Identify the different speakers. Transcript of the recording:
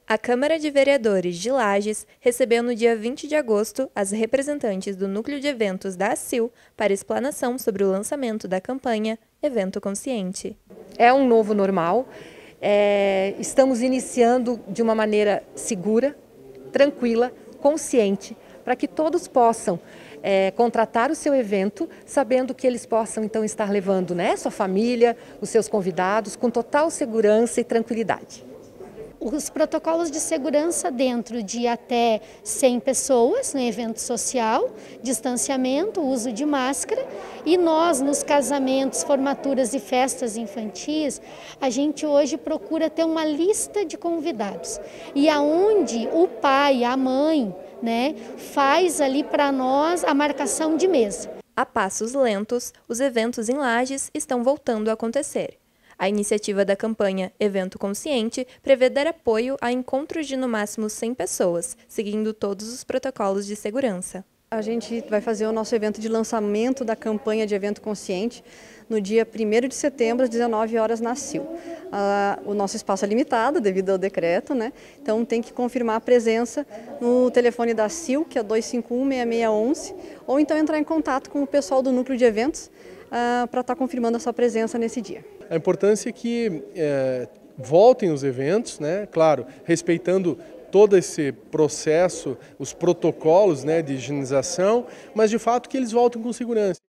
Speaker 1: A Câmara de Vereadores de Lages recebeu no dia 20 de agosto as representantes do Núcleo de Eventos da ACIL para explanação sobre o lançamento da campanha Evento Consciente.
Speaker 2: É um novo normal, estamos iniciando de uma maneira segura, tranquila, consciente, para que todos possam contratar o seu evento, sabendo que eles possam então estar levando sua família, os seus convidados, com total segurança e tranquilidade.
Speaker 3: Os protocolos de segurança dentro de até 100 pessoas no evento social, distanciamento, uso de máscara, e nós nos casamentos, formaturas e festas infantis, a gente hoje procura ter uma lista de convidados e aonde o pai, a mãe, faz ali para nós a marcação de mesa.
Speaker 1: A passos lentos, os eventos em Lages estão voltando a acontecer. A iniciativa da campanha Evento Consciente prevê dar apoio a encontros de no máximo 100 pessoas, seguindo todos os protocolos de segurança.
Speaker 4: A gente vai fazer o nosso evento de lançamento da campanha de Evento Consciente no dia 1º de setembro, às 19 horas na ACIL. O nosso espaço é limitado devido ao decreto, então tem que confirmar a presença no telefone da ACIL, que é 251-6611, ou então entrar em contato com o pessoal do Núcleo de Eventos para estar confirmando a sua presença nesse dia.
Speaker 5: A importância é que voltem os eventos, claro, respeitando todo esse processo, os protocolos de higienização, mas de fato que eles voltem com segurança.